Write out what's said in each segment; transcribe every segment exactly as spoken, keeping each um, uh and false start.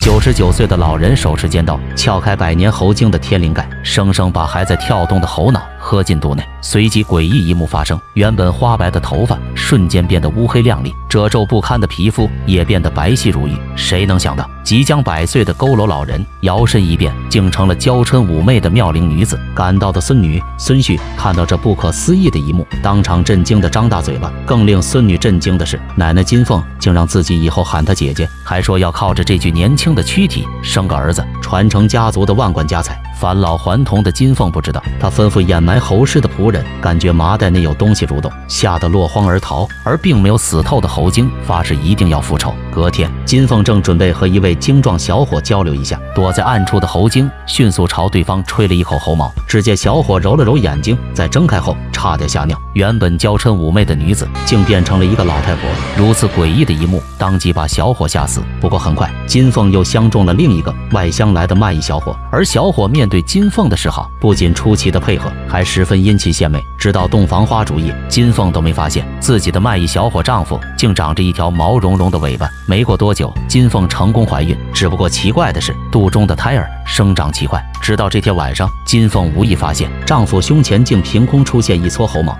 九十九岁的老人手持尖刀，撬开百年猴精的天灵盖，生生把还在跳动的猴脑喝进肚内。随即诡异一幕发生，原本花白的头发瞬间变得乌黑亮丽，褶皱不堪的皮肤也变得白皙如玉。谁能想到，即将百岁的佝偻老人摇身一变，竟成了娇嗔妩媚的妙龄女子。赶到的孙女、孙婿看到这不可思议的一幕，当场震惊的张大嘴巴。更令孙女震惊的是，奶奶金凤竟让自己以后喊她姐姐，还说要靠着这具年轻的躯体生个儿子，传承家族的万贯家财。返老还童的金凤不知道，她吩咐掩埋猴尸的仆人感觉麻袋内有东西蠕动，吓得落荒而逃，而并没有死透的猴精发誓一定要复仇。隔天，金凤正准备和一位精壮小伙交流一下，躲在暗处的猴精迅速朝对方吹了一口猴毛。只见小伙揉了揉眼睛，在睁开后差点吓尿。原本娇嗔妩媚的女子竟变成了一个老太婆，如此诡异的一幕当即把小伙吓死。不过很快，金凤又相中了另一个外乡来的卖艺小伙，而小伙面对金凤的示好，不仅出奇的配合，还十分殷勤献媚。直到洞房花烛夜，金凤都没发现自己的卖艺小伙丈夫竟长着一条毛茸茸的尾巴。没过多久，金凤成功怀孕，只不过奇怪的是，肚中的胎儿生长奇快。直到这天晚上，金凤无意发现丈夫胸前竟凭空出现一撮猴毛。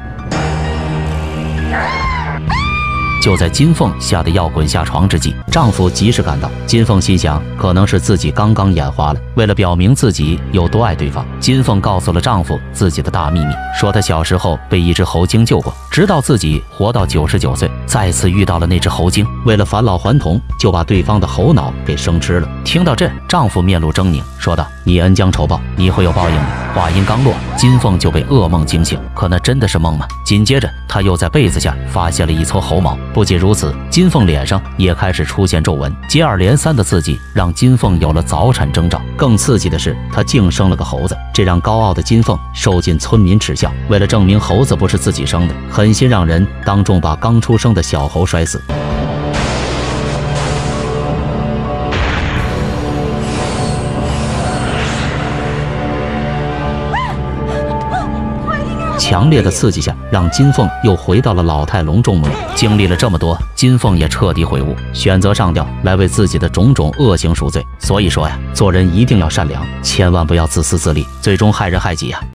就在金凤吓得要滚下床之际，丈夫及时赶到。金凤心想，可能是自己刚刚眼花了。为了表明自己有多爱对方，金凤告诉了丈夫自己的大秘密，说她小时候被一只猴精救过，直到自己活到九十九岁，再次遇到了那只猴精，为了返老还童，就把对方的猴脑给生吃了。听到这，丈夫面露狰狞，说道：“你恩将仇报，你会有报应的。”话音刚落，金凤就被噩梦惊醒。可那真的是梦吗？紧接着，她又在被子下发现了一撮猴毛。不仅如此，金凤脸上也开始出现皱纹，接二连三的刺激让金凤有了早产征兆。更刺激的是，她竟生了个猴子，这让高傲的金凤受尽村民耻笑。为了证明猴子不是自己生的，狠心让人当众把刚出生的小猴摔死。强烈的刺激下，让金凤又回到了老态龙钟模样。经历了这么多，金凤也彻底悔悟，选择上吊来为自己的种种恶行赎罪。所以说呀，做人一定要善良，千万不要自私自利，最终害人害己呀。